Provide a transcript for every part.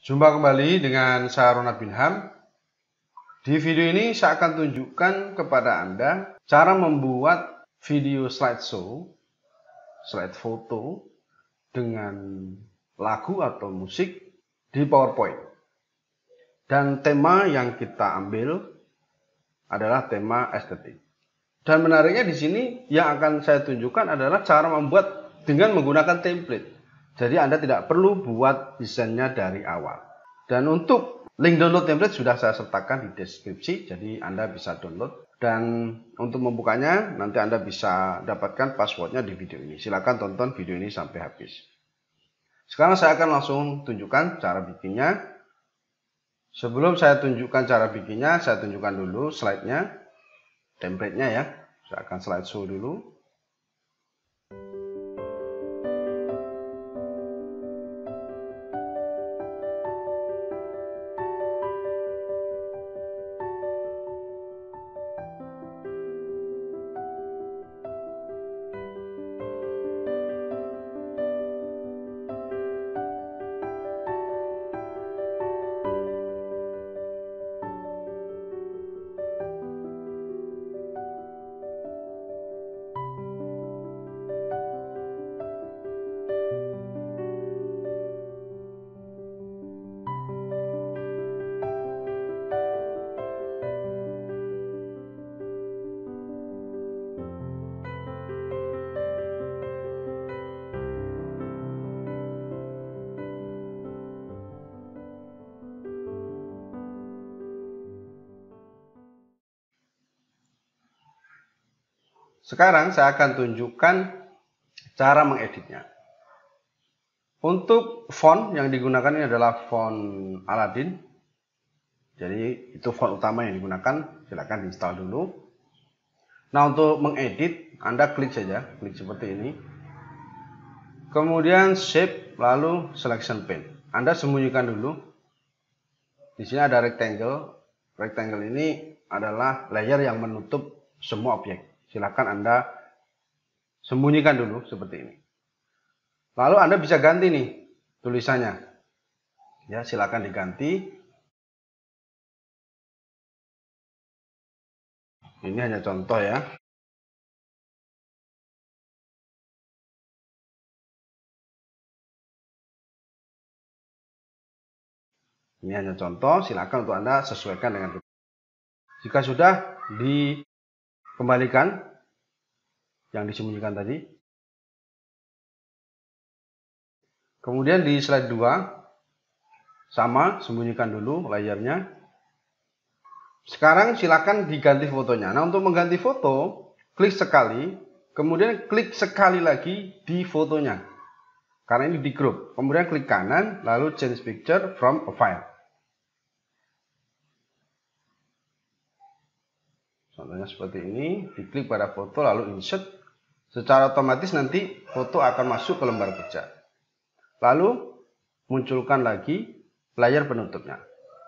Jumpa kembali dengan saya Ronald Binham. Di video ini saya akan tunjukkan kepada Anda cara membuat video slideshow, slide foto dengan lagu atau musik di PowerPoint. Dan tema yang kita ambil adalah tema estetik. Dan menariknya di sini yang akan saya tunjukkan adalah cara membuat dengan menggunakan template. Jadi Anda tidak perlu buat desainnya dari awal. Dan untuk link download template sudah saya sertakan di deskripsi, jadi Anda bisa download. Dan untuk membukanya nanti Anda bisa dapatkan passwordnya di video ini. Silahkan tonton video ini sampai habis. Sekarang saya akan langsung tunjukkan cara bikinnya. Sebelum saya tunjukkan cara bikinnya, saya tunjukkan dulu slide-nya, template-nya ya. Saya akan slideshow dulu. Sekarang saya akan tunjukkan cara mengeditnya. Untuk font yang digunakan ini adalah font Aladdin. Jadi itu font utama yang digunakan. Silakan diinstal dulu. Nah, untuk mengedit Anda klik saja, klik seperti ini. Kemudian shape lalu selection pane. Anda sembunyikan dulu. Di sini ada rectangle. Rectangle ini adalah layer yang menutup semua objek. Silakan Anda sembunyikan dulu seperti ini. Lalu Anda bisa ganti nih tulisannya. Ya, silakan diganti. Ini hanya contoh ya. Ini hanya contoh, silakan untuk Anda sesuaikan dengan. Jika sudah dikembalikan yang disembunyikan tadi. Kemudian di slide 2 sama, sembunyikan dulu layarnya. Sekarang silakan diganti fotonya. Nah, untuk mengganti foto, klik sekali, kemudian klik sekali lagi di fotonya. Karena ini di group. Kemudian klik kanan, lalu change picture from a file. Contohnya seperti ini, diklik pada foto lalu insert. Secara otomatis nanti foto akan masuk ke lembar kerja. Lalu munculkan lagi layar penutupnya.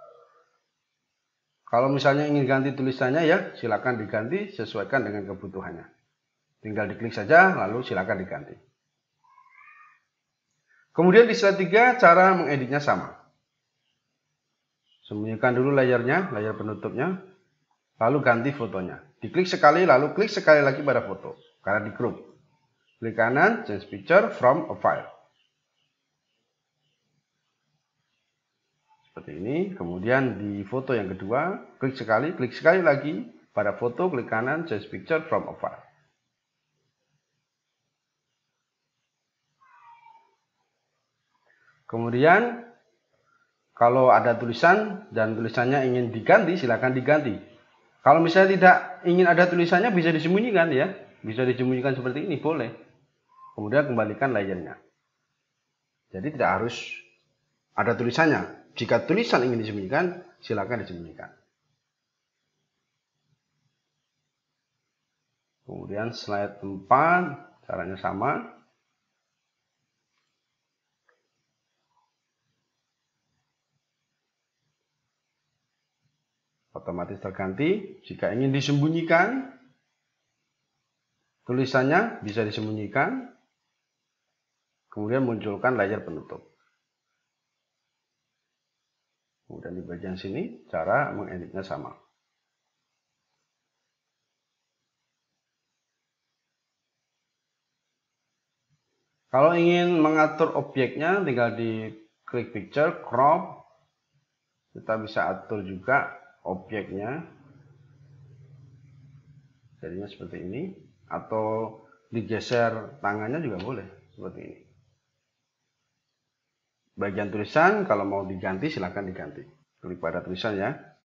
Kalau misalnya ingin ganti tulisannya ya, silakan diganti sesuaikan dengan kebutuhannya. Tinggal diklik saja lalu silakan diganti. Kemudian di slide 3 cara mengeditnya sama. Sembunyikan dulu layarnya, layar penutupnya. Lalu ganti fotonya. Diklik sekali, lalu klik sekali lagi pada foto. Karena di group. Klik kanan, change picture from a file. Seperti ini. Kemudian di foto yang kedua, klik sekali lagi pada foto, klik kanan, change picture from a file. Kemudian, kalau ada tulisan dan tulisannya ingin diganti, silakan diganti. Kalau misalnya tidak ingin ada tulisannya, bisa disembunyikan ya. Bisa disembunyikan seperti ini, boleh. Kemudian kembalikan layarnya. Jadi tidak harus ada tulisannya. Jika tulisan ingin disembunyikan, silakan disembunyikan. Kemudian slide 4, caranya sama. Otomatis terganti. Jika ingin disembunyikan, tulisannya bisa disembunyikan. Kemudian munculkan layar penutup. Kemudian di bagian sini cara mengeditnya sama. Kalau ingin mengatur objeknya tinggal di klik picture, crop. Kita bisa atur juga objeknya. Jadinya seperti ini. Atau digeser tangannya juga boleh. Seperti ini. Bagian tulisan kalau mau diganti silahkan diganti. Klik pada tulisan ya.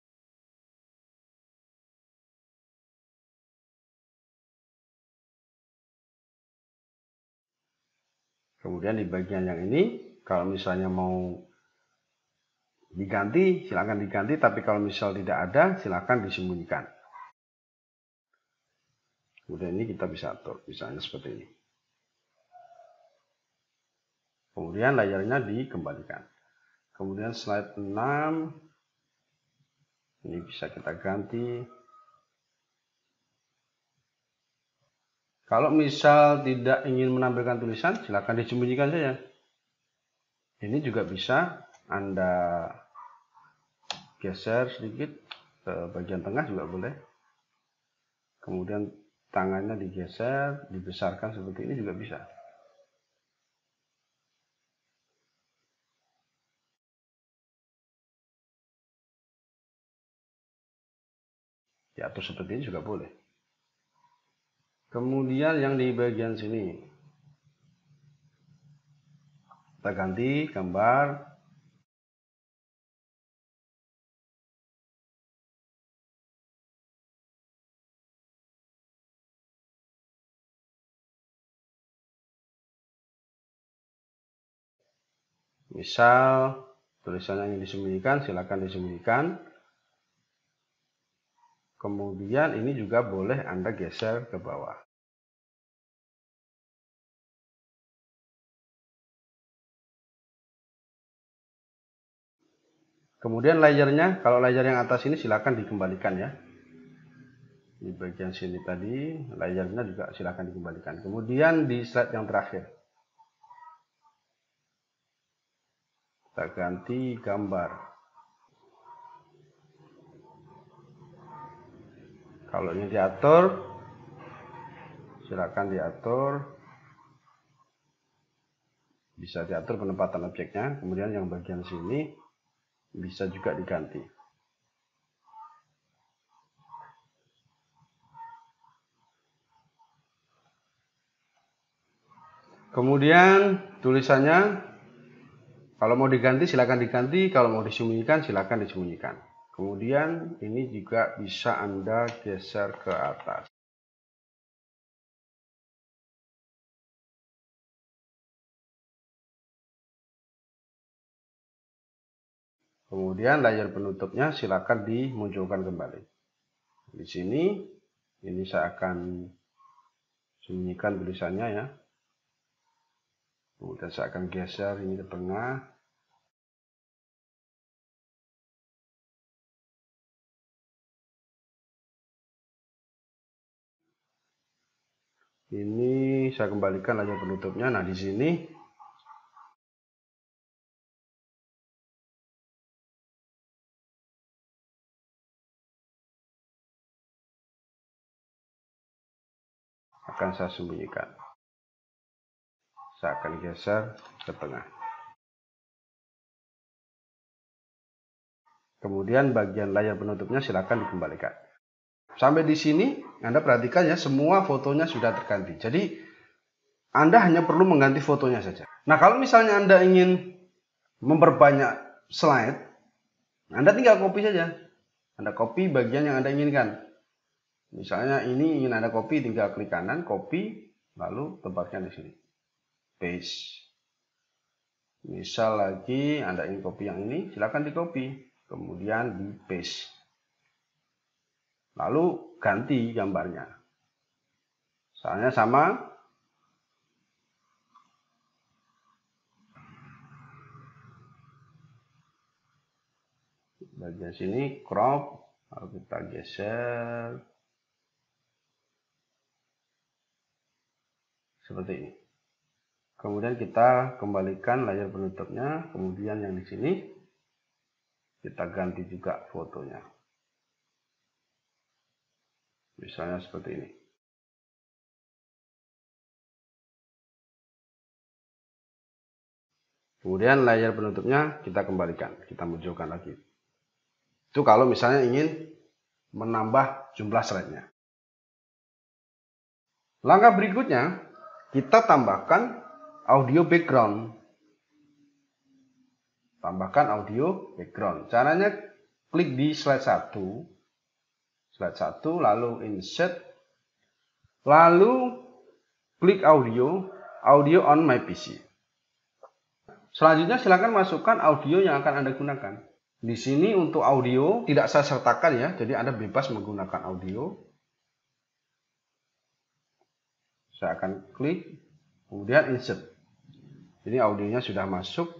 Kemudian di bagian yang ini, kalau misalnya mau diganti, silakan diganti. Tapi kalau misal tidak ada, silakan disembunyikan. Kemudian ini kita bisa atur, misalnya seperti ini. Kemudian layarnya dikembalikan. Kemudian slide 6, ini bisa kita ganti. Kalau misal tidak ingin menampilkan tulisan, silakan disembunyikan saja. Ini juga bisa Anda geser sedikit ke bagian tengah juga boleh. Kemudian tangannya digeser, dibesarkan seperti ini juga bisa. Diatur seperti ini juga boleh. Kemudian yang di bagian sini, kita ganti gambar. Misal tulisannya yang disembunyikan, silakan disembunyikan. Kemudian ini juga boleh Anda geser ke bawah. Kemudian layarnya, kalau layar yang atas ini silakan dikembalikan ya. Di bagian sini tadi, layarnya juga silakan dikembalikan. Kemudian di slide yang terakhir, kita ganti gambar. Kalau ini diatur, silakan diatur. Bisa diatur penempatan objeknya. Kemudian yang bagian sini bisa juga diganti. Kemudian tulisannya, kalau mau diganti silakan diganti, kalau mau disembunyikan silakan disembunyikan. Kemudian ini juga bisa Anda geser ke atas. Kemudian layar penutupnya silakan dimunculkan kembali. Di sini, ini saya akan sembunyikan tulisannya ya. Kemudian saya akan geser ini ke tengah. Ini saya kembalikan layar penutupnya. Nah, di sini akan saya sembunyikan. Saya akan geser ke tengah. Kemudian bagian layar penutupnya silakan dikembalikan. Sampai di sini Anda perhatikan ya, semua fotonya sudah terganti. Jadi Anda hanya perlu mengganti fotonya saja. Nah, kalau misalnya Anda ingin memperbanyak slide, Anda tinggal copy saja. Anda copy bagian yang Anda inginkan. Misalnya ini ingin Anda copy, tinggal klik kanan, copy, lalu tempatkan di sini. Paste. Misal lagi Anda ingin copy yang ini, silakan di copy, kemudian di paste. Lalu ganti gambarnya. Misalnya sama. Bagian sini crop, lalu kita geser seperti ini. Kemudian kita kembalikan layar penutupnya, kemudian yang di sini Kita ganti juga fotonya. Misalnya seperti ini. Kemudian layer penutupnya kita kembalikan, kita munculkan lagi. Itu kalau misalnya ingin menambah jumlah slide-nya. Langkah berikutnya, kita tambahkan audio background. Tambahkan audio background. Caranya klik di slide 1. Slide 1, lalu insert. Lalu klik audio on my PC. Selanjutnya silakan masukkan audio yang akan Anda gunakan. Di sini untuk audio tidak saya sertakan ya, jadi Anda bebas menggunakan audio. Saya akan klik, kemudian insert. Ini audionya sudah masuk.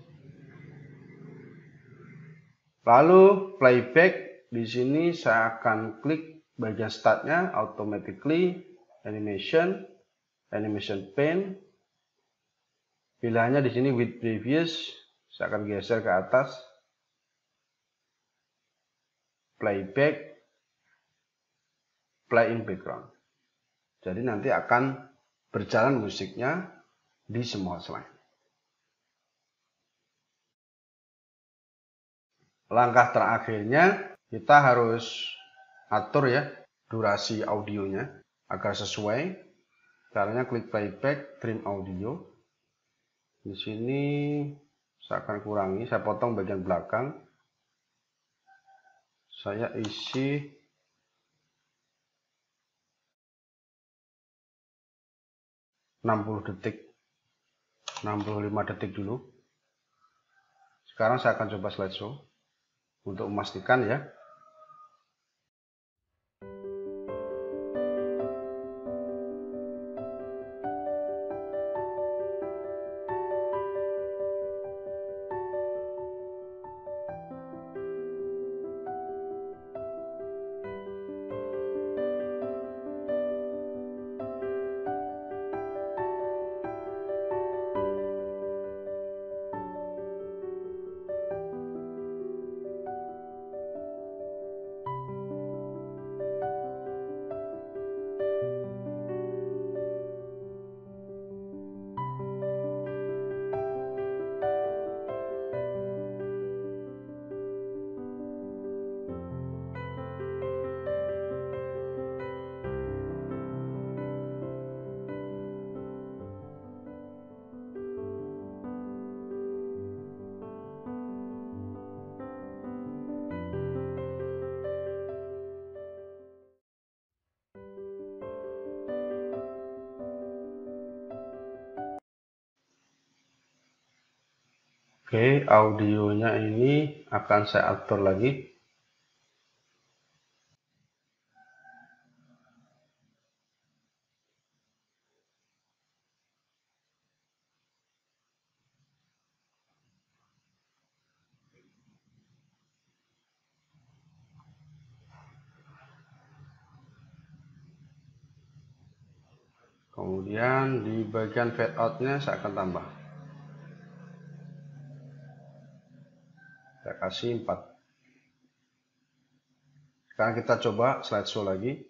Lalu playback, di sini saya akan klik bagian startnya, automatically, animation pane. Pilihannya di sini with previous, saya akan geser ke atas. Playback, play in background. Jadi nanti akan berjalan musiknya di semua slide. Langkah terakhirnya kita harus atur ya durasi audionya agar sesuai. Caranya klik playback, trim audio. Di sini saya akan kurangi, saya potong bagian belakang. Saya isi 60 detik, 65 detik dulu. Sekarang saya akan coba slideshow untuk memastikan ya. Oke, audionya ini akan saya atur lagi. Kemudian di bagian fade out-nya saya akan tambah. Saya kasih 4. Sekarang kita coba slideshow lagi.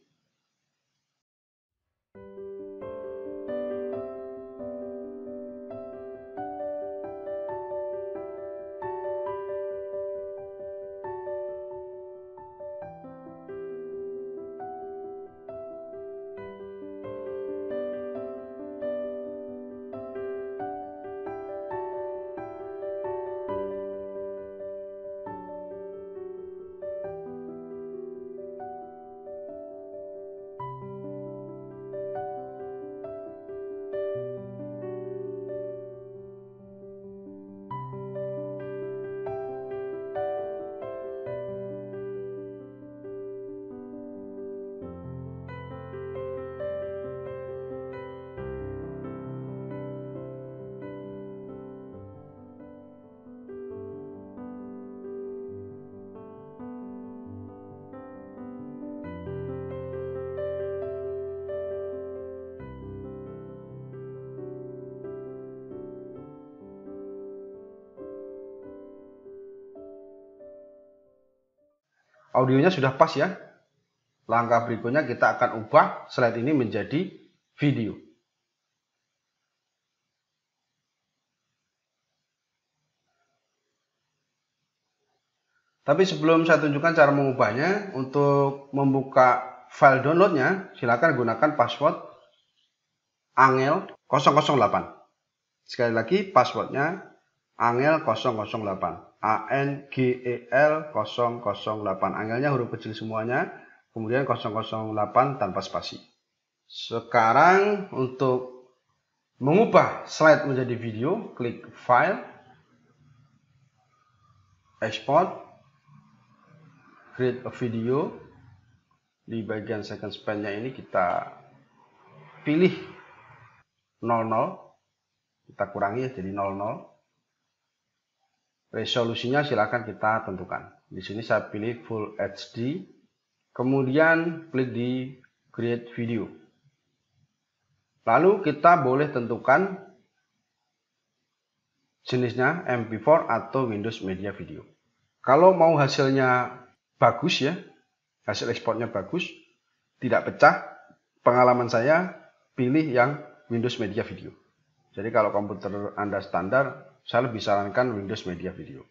audionya sudah pas ya. Langkah berikutnya kita akan ubah slide ini menjadi video. Tapi sebelum saya tunjukkan cara mengubahnya, untuk membuka file downloadnya, silakan gunakan password Angel 008. Sekali lagi passwordnya Angel 008. ANGEL 008. Angelnya huruf kecil semuanya, kemudian 008 tanpa spasi. Sekarang untuk mengubah slide menjadi video, klik File, Export, Create a Video. Di bagian second span-nya ini kita pilih 00, kita kurangi jadi 00. Resolusinya silakan kita tentukan. Di sini saya pilih Full HD. Kemudian klik di Create Video. Lalu kita boleh tentukan jenisnya MP4 atau Windows Media Video. Kalau mau hasilnya bagus ya, hasil ekspornya bagus, tidak pecah, pengalaman saya pilih yang Windows Media Video. Jadi kalau komputer Anda standar, saya lebih sarankan Windows Media Video.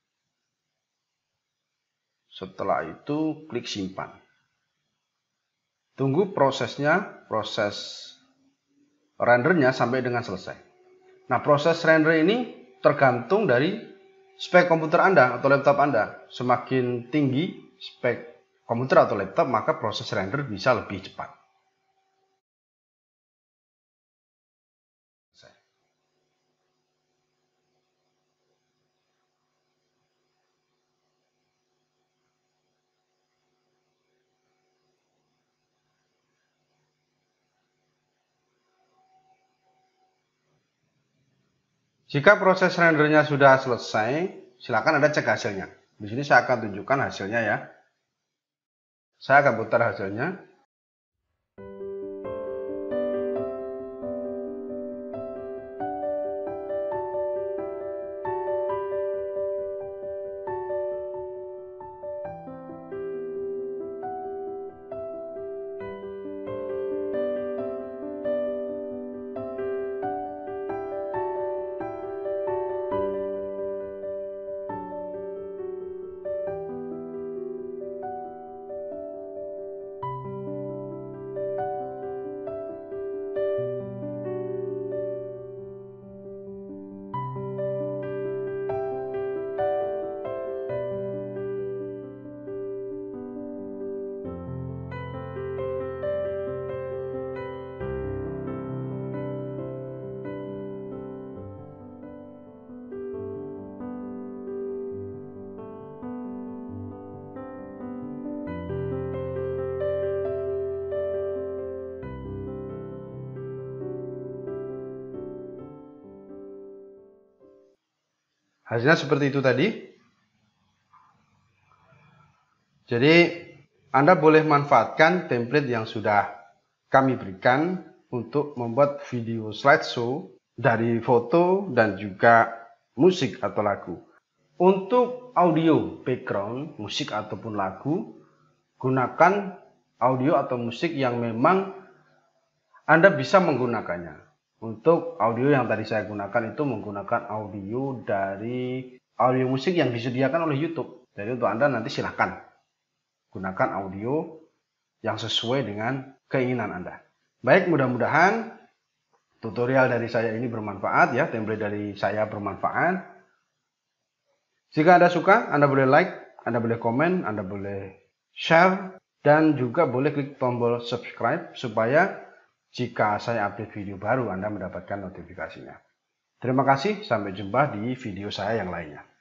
Setelah itu klik simpan. Tunggu prosesnya, proses rendernya sampai dengan selesai. Nah, proses render ini tergantung dari spek komputer Anda atau laptop Anda. Semakin tinggi spek komputer atau laptop, maka proses render bisa lebih cepat. Jika proses rendernya sudah selesai, silakan Anda cek hasilnya. Di sini saya akan tunjukkan hasilnya ya. Saya akan putar hasilnya. Hasilnya seperti itu tadi. Jadi Anda boleh manfaatkan template yang sudah kami berikan untuk membuat video slideshow dari foto dan juga musik atau lagu. Untuk audio background, musik ataupun lagu, gunakan audio atau musik yang memang Anda bisa menggunakannya. Untuk audio yang tadi saya gunakan itu menggunakan audio dari audio musik yang disediakan oleh YouTube. Jadi untuk Anda nanti silahkan gunakan audio yang sesuai dengan keinginan Anda. Baik, mudah-mudahan tutorial dari saya ini bermanfaat ya, template dari saya bermanfaat. Jika Anda suka, Anda boleh like, Anda boleh komen, Anda boleh share, dan juga boleh klik tombol subscribe supaya jika saya update video baru, Anda mendapatkan notifikasinya. Terima kasih, sampai jumpa di video saya yang lainnya.